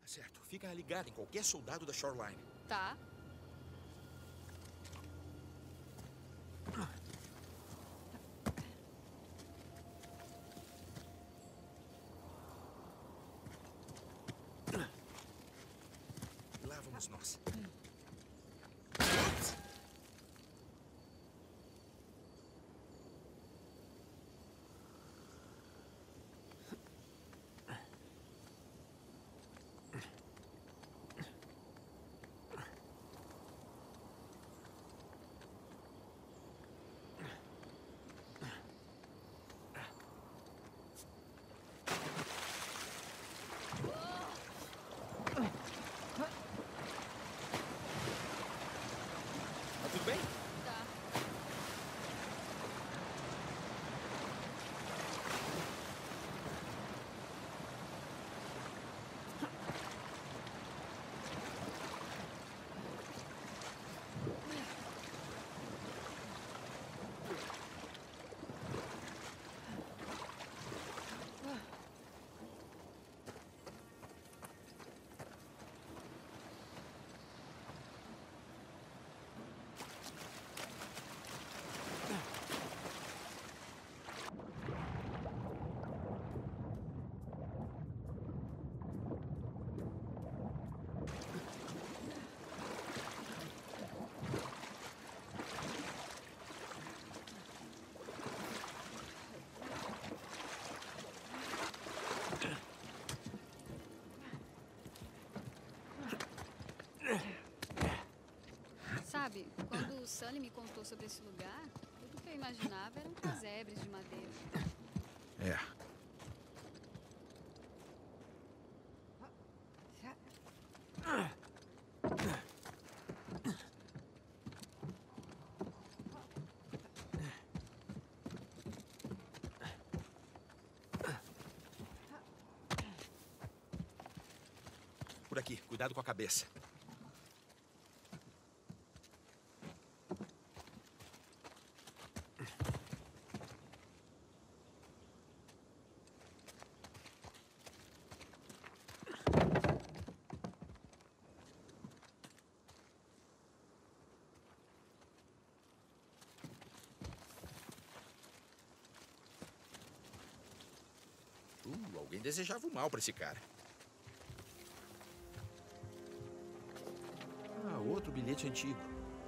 Certo. Fica ligado em qualquer soldado da Shoreline. Tá. E lá vamos nós. Tá tudo bem? Tá. Sabe, quando o Sully me contou sobre esse lugar, tudo que eu imaginava eram casebres de madeira. É. Por aqui. Cuidado com a cabeça. Alguém desejava o mal pra esse cara. Ah, outro bilhete antigo.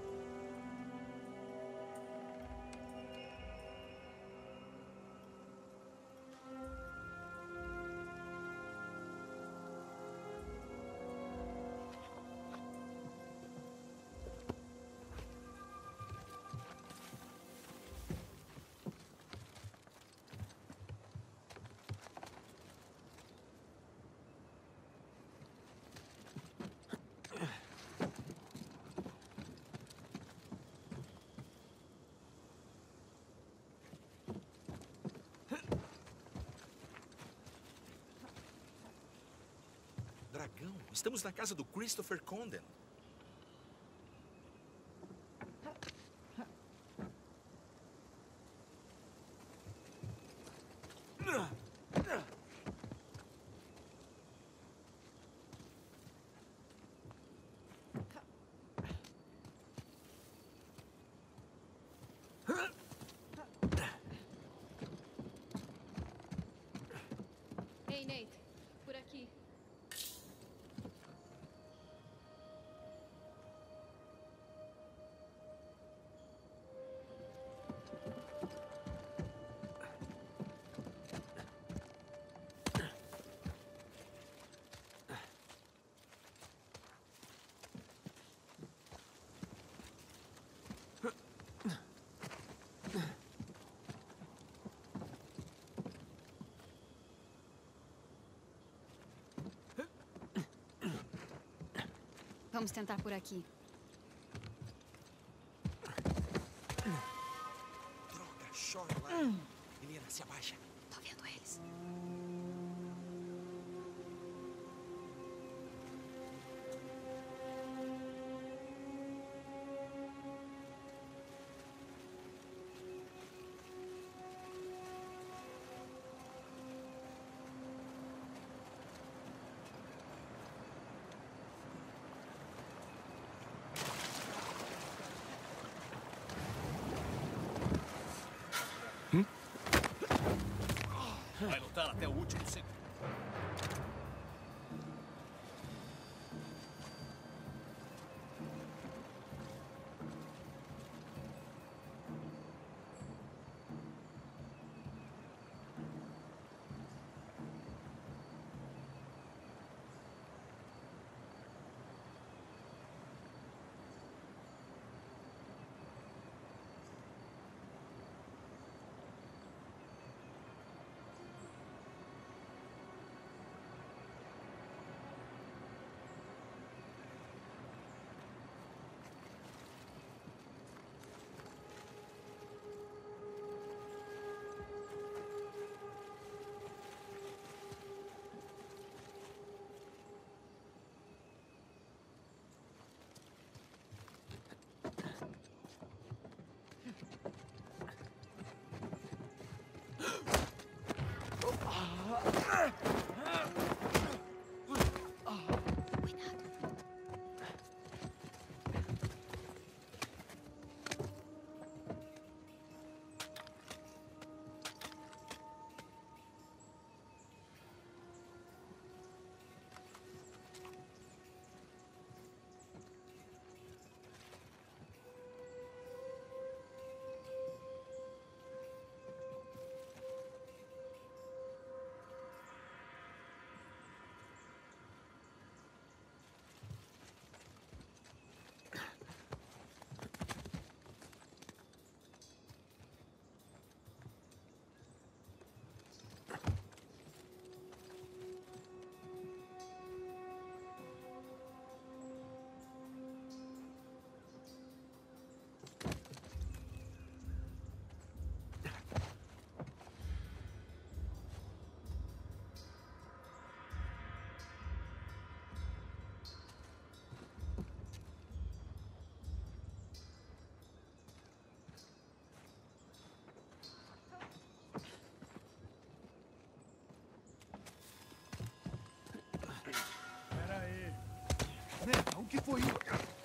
Dragão, estamos na casa do Christopher Condon. Ei, Nate, por aqui. Vamos tentar por aqui. Droga, Shoreline. Menina, se abaixa. Tô vendo eles. Vai lutar até o último segundo. O que foi isso?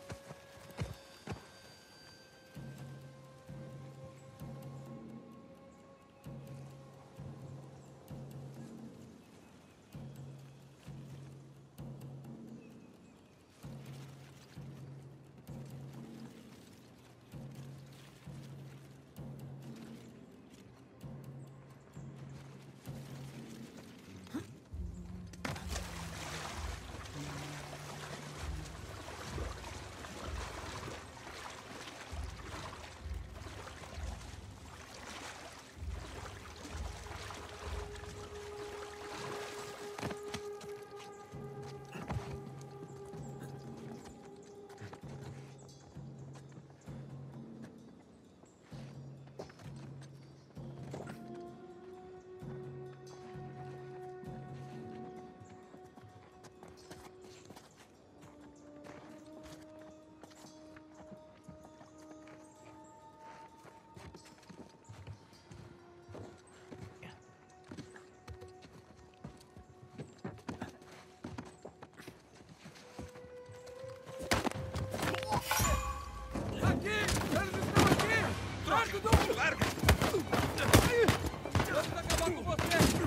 Larga! Vamos acabar com você!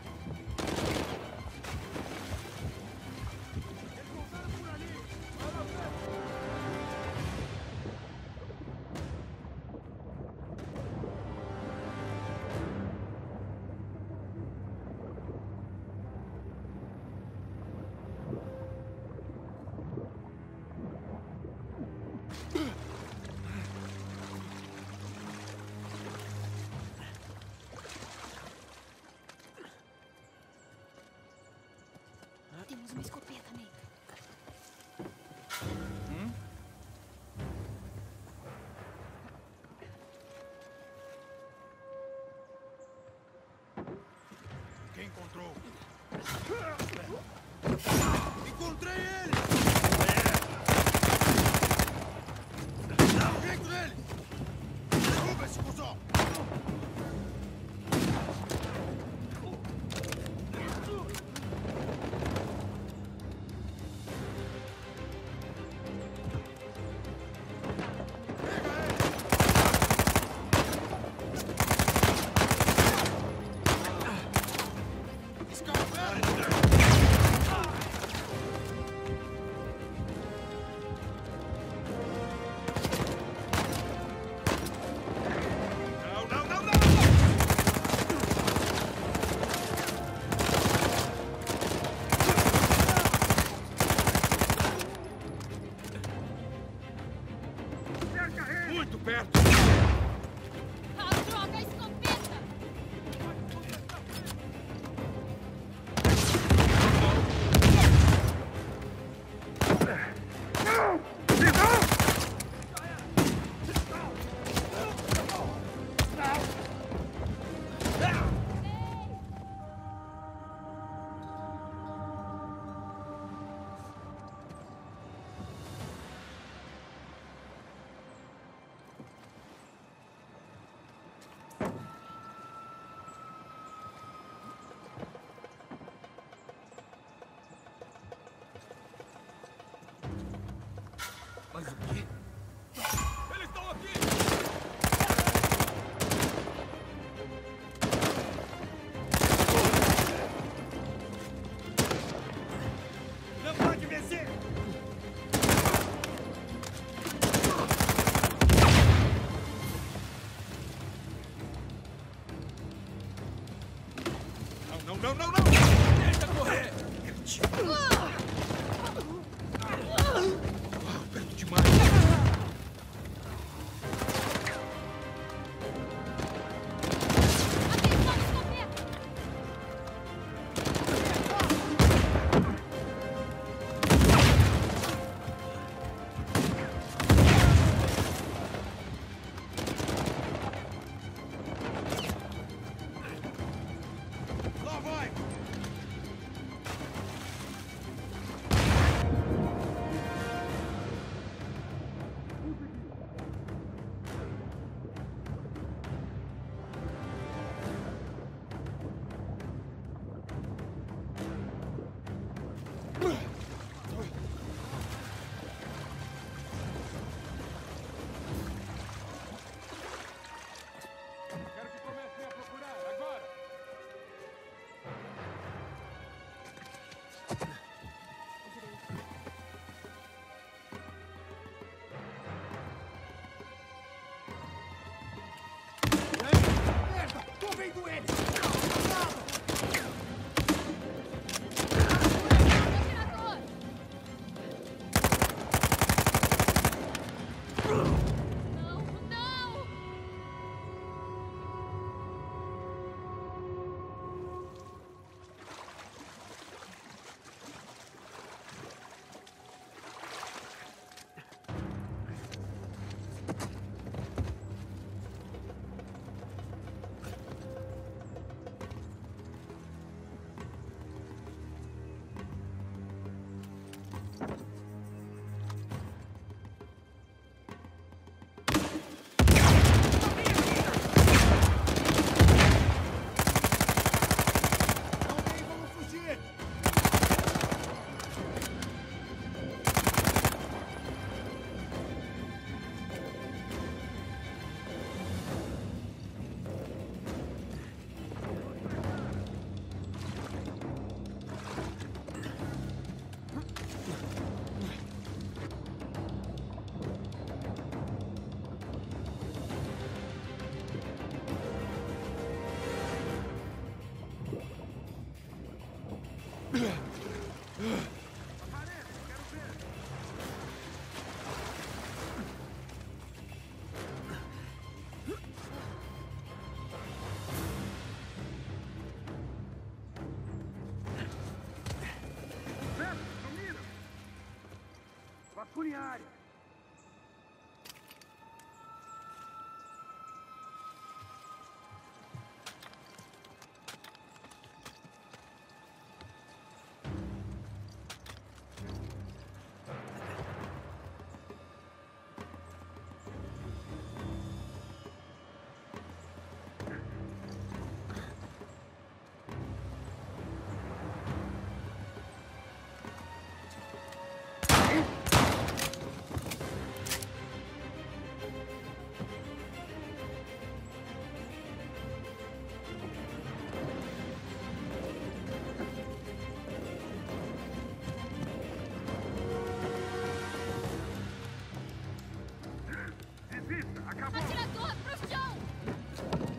Temos uma escopeta, Nathan. Quem encontrou? Encontrei ele! Dá um jeito nele! Derruba esse cuzão! Não, não, não, não! Tenta correr! Uau, perto demais! Lá vai! Quero que comecem a procurar, agora! Merda! Tô vendo ele! Atirador! Não, não! Alguém, vamos fugir! Sumiram! Vasculhem a área! Desista! Acabou! Atirador, pro chão!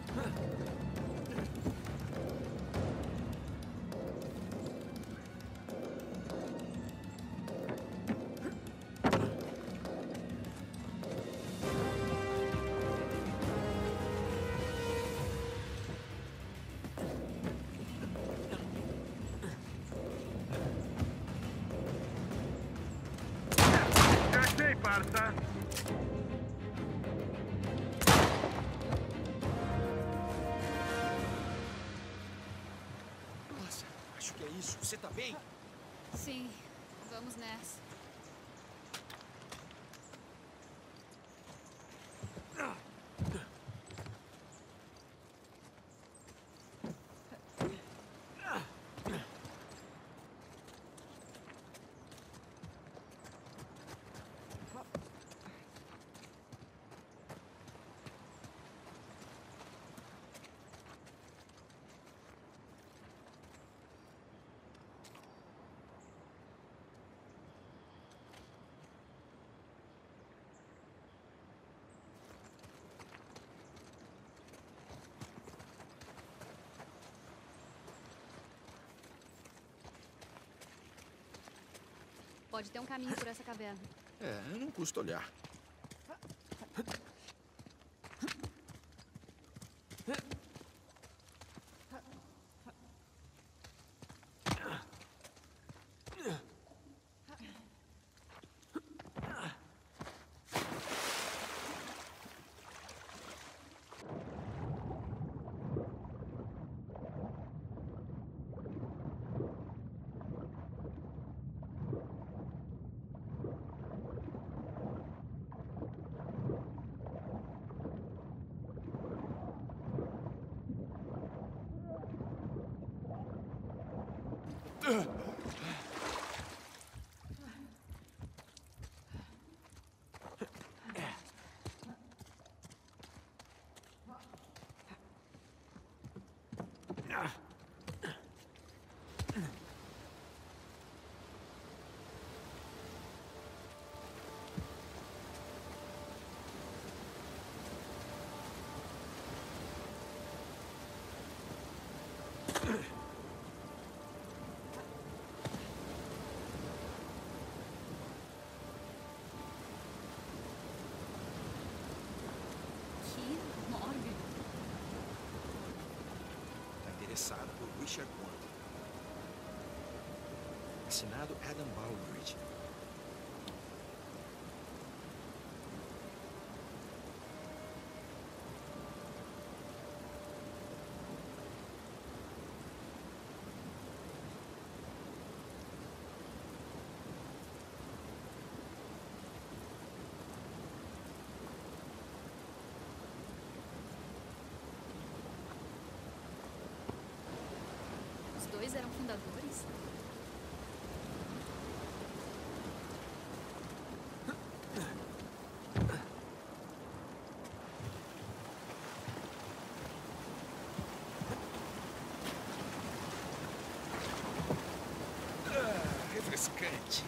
Já achei, parça! Nossa, acho que é isso. Você tá bem? Sim, vamos nessa. Pode ter um caminho por essa caverna. É, não custa olhar. Que mórbido. Tá interessado por Richard Quanto. Assinado Adam Baldridge. Os dois eram fundadores? Refrescante.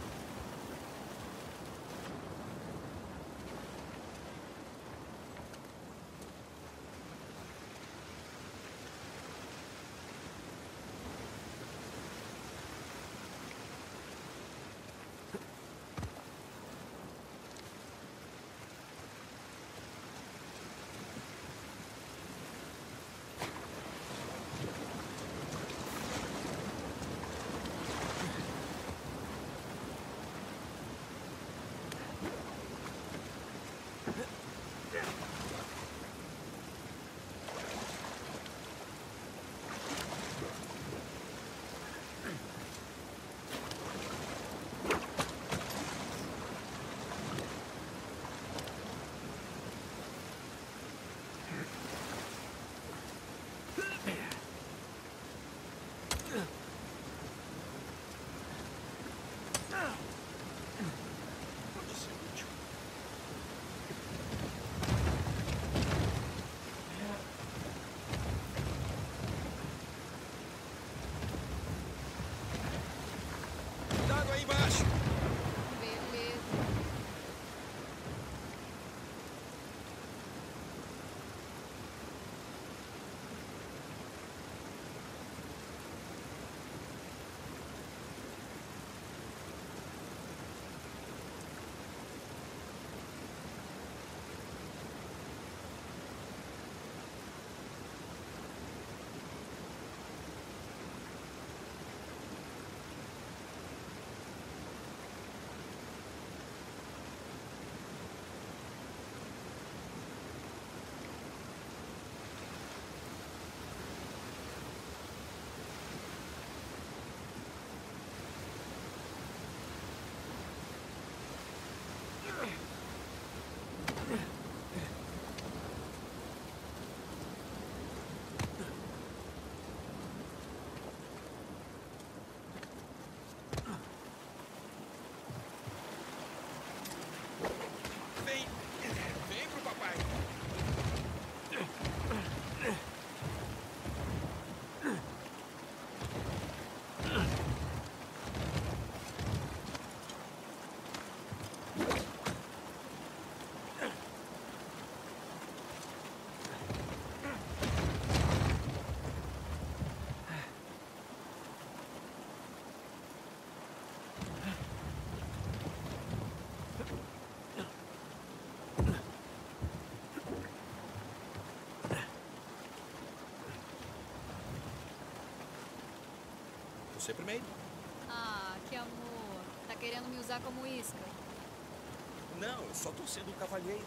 Você primeiro. Ah, que amor. Tá querendo me usar como isca? Não, eu só tô sendo um cavalheiro.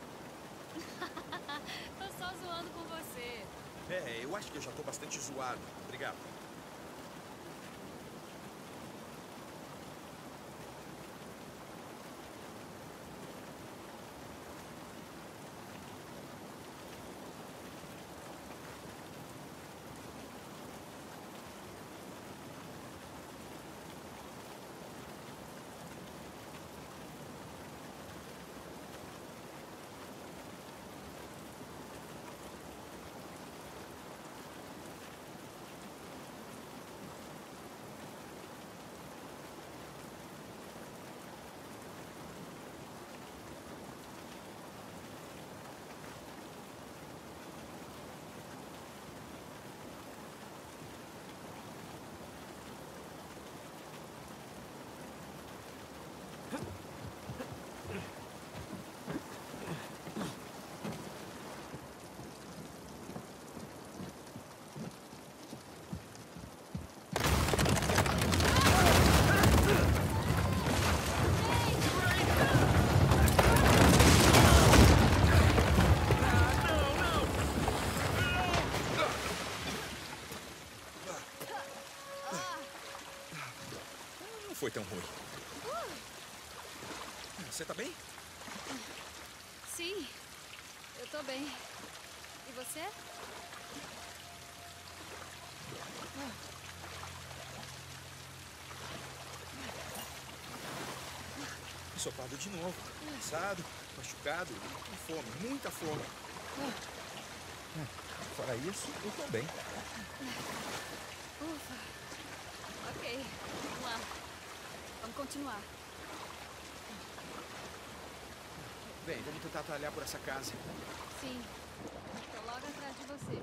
Tô só zoando com você. É, eu acho que eu já tô bastante zoado. Obrigado. Não foi tão ruim. Você tá bem? Sim, eu tô bem. E você? Ensopado de novo. Cansado, machucado, com fome, muita fome. Fora isso, eu tô bem. Ufa. Ok, vamos lá. Vamos continuar. Bem, vamos tentar atalhar por essa casa. Sim, tô logo atrás de você.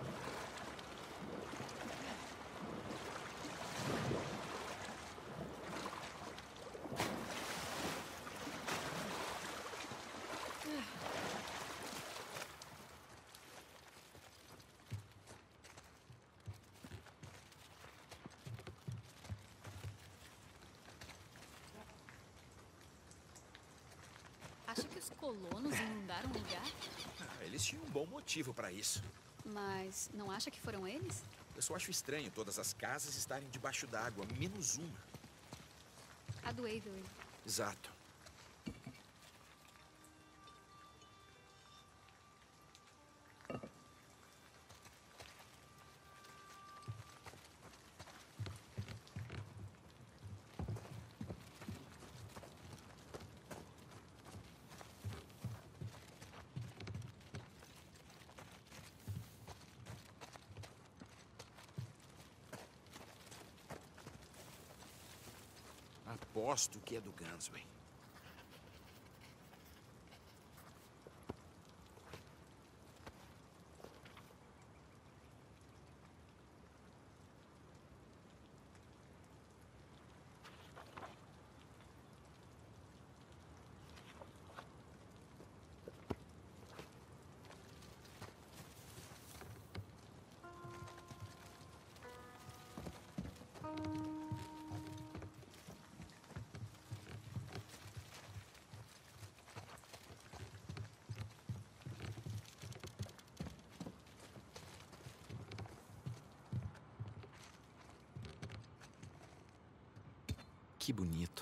Acha que os colonos inundaram o lugar? Eles tinham um bom motivo pra isso. Mas não acha que foram eles? Eu só acho estranho todas as casas estarem debaixo d'água, menos uma. A do Avery. Exato. Aposto que é do Gunsway. Que bonito.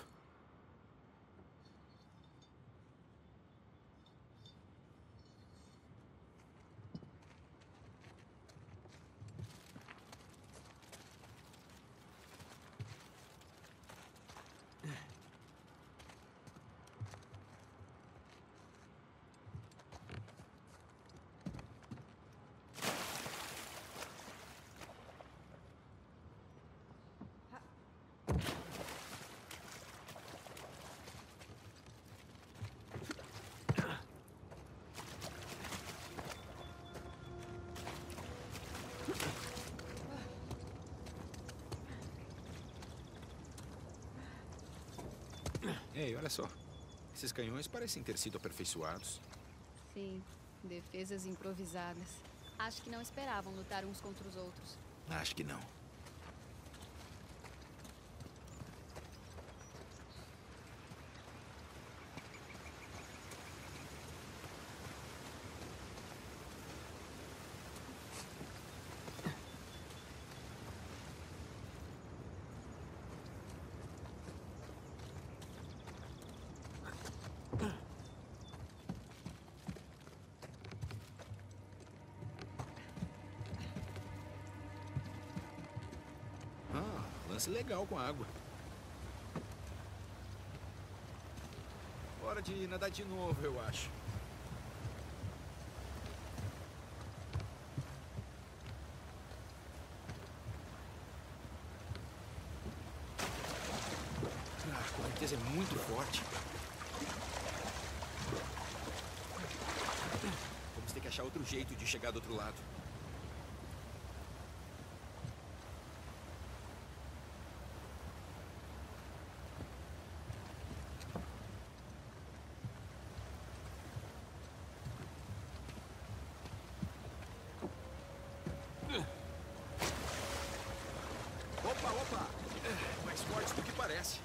Ei, olha só. Esses canhões parecem ter sido aperfeiçoados. Sim, defesas improvisadas. Acho que não esperavam lutar uns contra os outros. Acho que não. lance legal com a água. Hora de nadar de novo, eu acho. A correnteza é muito forte. Vamos ter que achar outro jeito de chegar do outro lado. Opa! Mais forte do que parece.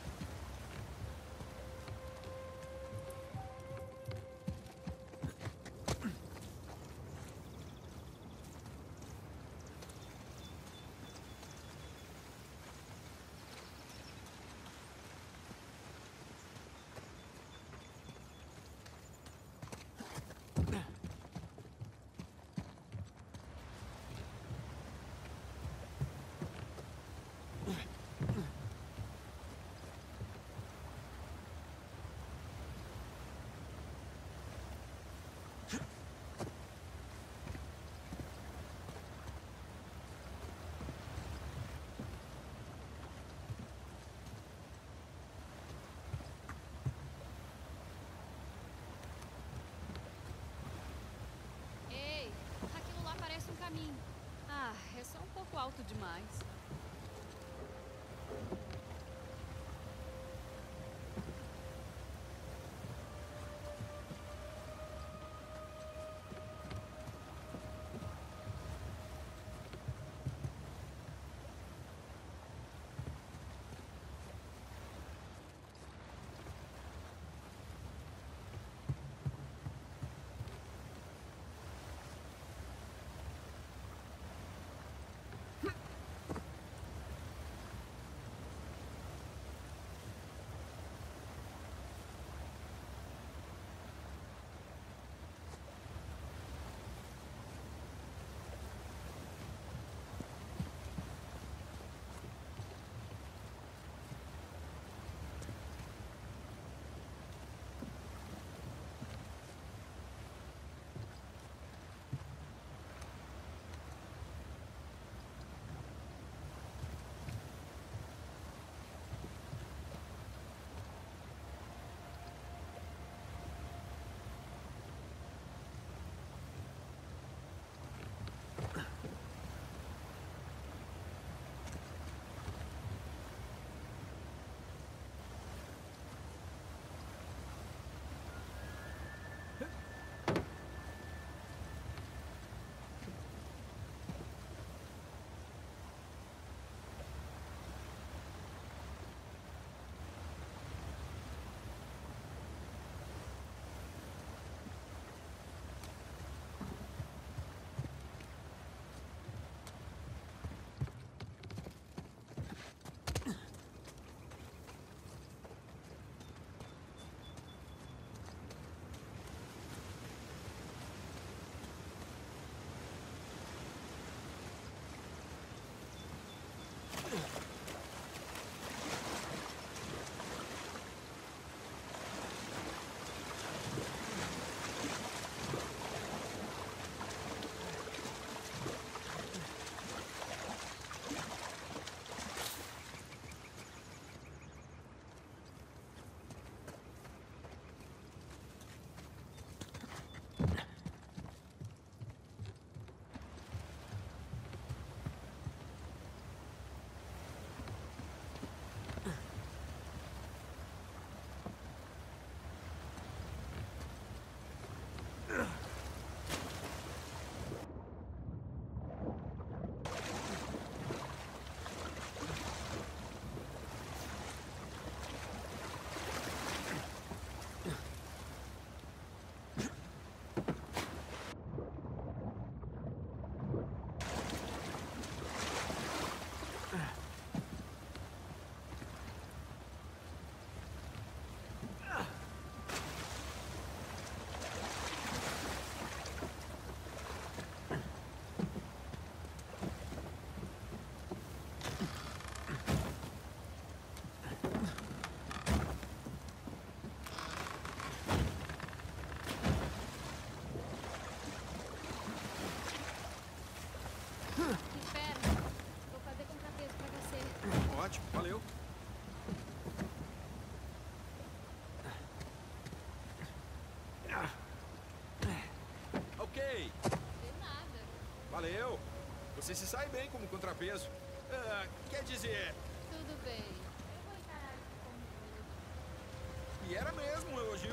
Ei, aquilo lá parece um caminho. Ah, é só um pouco alto demais. Espera. Vou fazer contrapeso pra você. Ótimo, valeu. Ok, De nada. valeu. Você se sai bem como contrapeso. Quer dizer, Tudo bem. Eu vou encarar isso como um elogio. e era mesmo um elogio.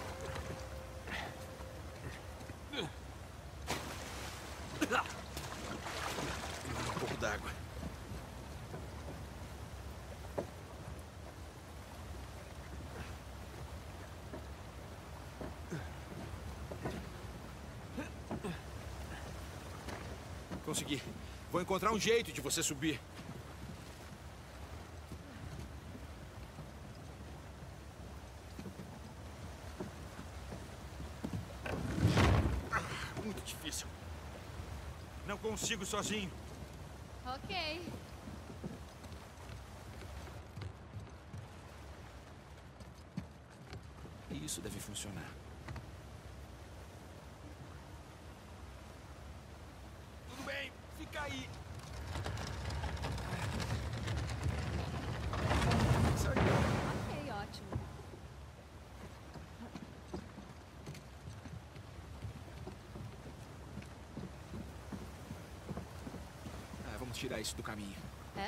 Um pouco d'água. Consegui. Vou encontrar um jeito de você subir. Muito difícil. Não consigo sozinho. Ok. Isso deve funcionar. Tudo bem, fica aí. Sai. Ok, ótimo. Vamos tirar isso do caminho. É?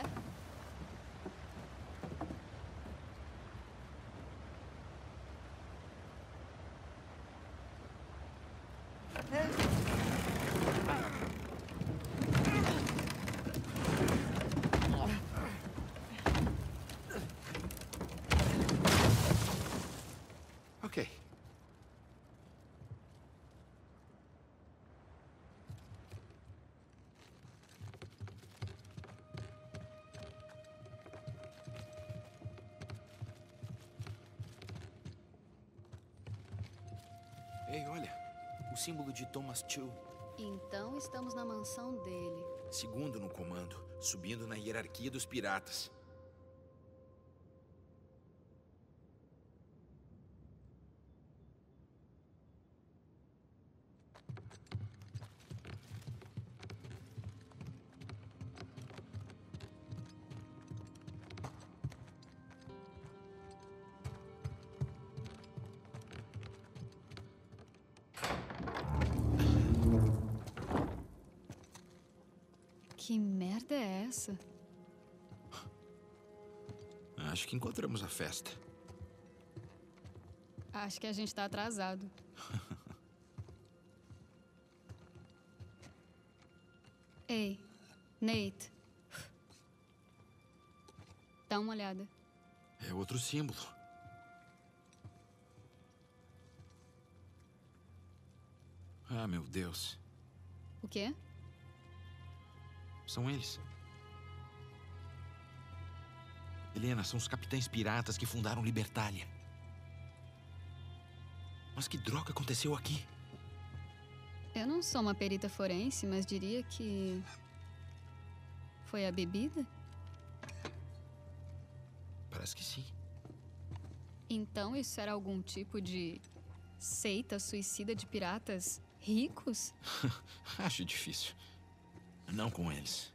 Ok. Ei, olha. O símbolo de Thomas Tew. Então estamos na mansão dele. Segundo no comando, subindo na hierarquia dos piratas. Que merda é essa? Acho que encontramos a festa. Acho que a gente tá atrasado. Ei, Nate. Dá uma olhada. É outro símbolo. Ah, meu Deus. O quê? São eles. Helena, são os capitães piratas que fundaram Libertália. Mas que droga aconteceu aqui? Eu não sou uma perita forense, mas diria que... foi a bebida? Parece que sim. Então isso era algum tipo de seita suicida de piratas ricos? Acho difícil. Não com eles.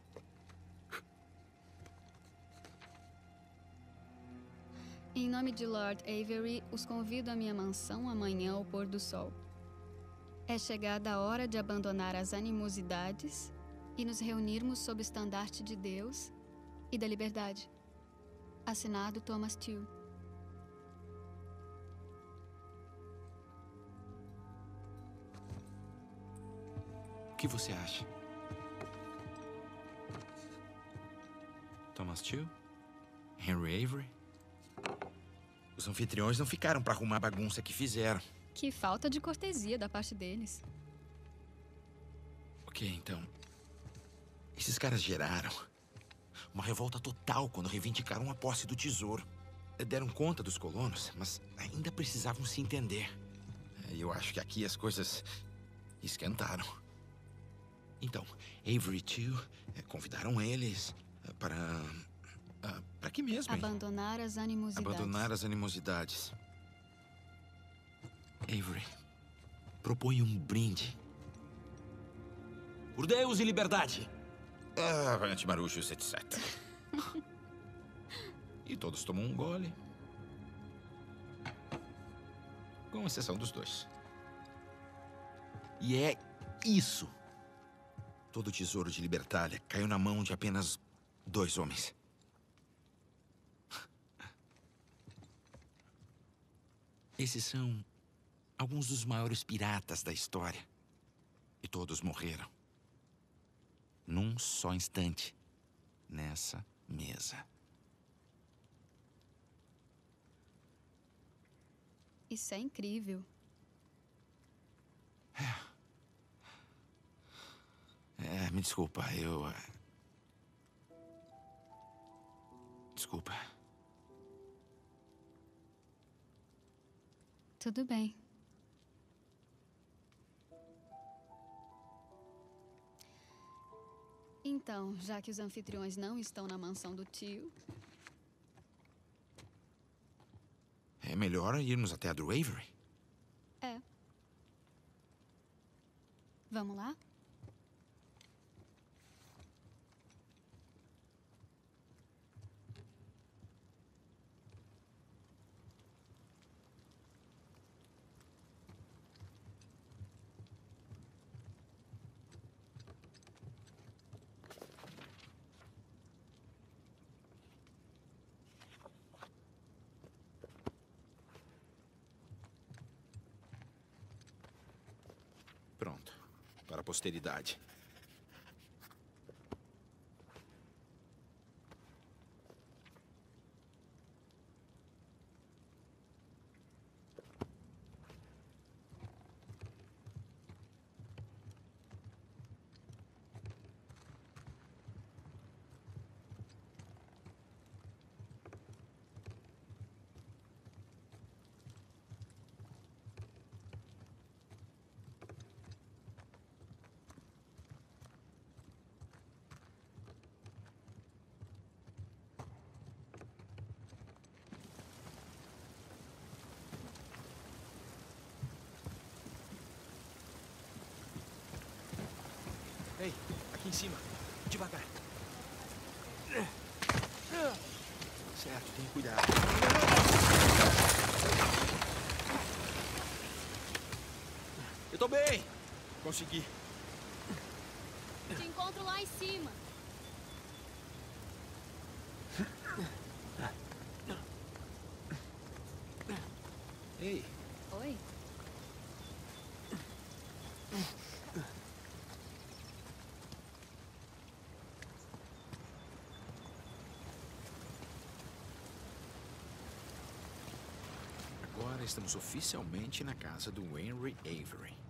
Em nome de Lord Avery, os convido à minha mansão amanhã ao pôr do sol. É chegada a hora de abandonar as animosidades e nos reunirmos sob o estandarte de Deus e da liberdade. Assinado Thomas Tew. O que você acha? Thomas Tew? Henry Avery? Os anfitriões não ficaram para arrumar a bagunça que fizeram. Que falta de cortesia da parte deles. Ok, então. Esses caras geraram uma revolta total quando reivindicaram a posse do tesouro. Deram conta dos colonos, mas ainda precisavam se entender. Eu acho que aqui as coisas esquentaram. Então, Avery e Tew convidaram eles para que mesmo, hein? Abandonar as animosidades. Abandonar as animosidades. Avery, propõe um brinde. Por Deus e liberdade. Antimarujos, etc. E todos tomam um gole. Com exceção dos dois. E é isso. Todo o tesouro de Libertália caiu na mão de apenas 2 homens. Esses são alguns dos maiores piratas da história. E todos morreram. Num só instante. Nessa mesa. Isso é incrível. Me desculpa, Desculpa. Tudo bem. Então, já que os anfitriões não estão na mansão do tio... É melhor irmos até a do Avery? É. Vamos lá? Pronto. Para a posteridade. Ei, aqui em cima. Devagar. Certo, tenha cuidado. Eu tô bem. Consegui. Te encontro lá em cima. Ei, Oi? agora estamos oficialmente na casa do Henry Avery.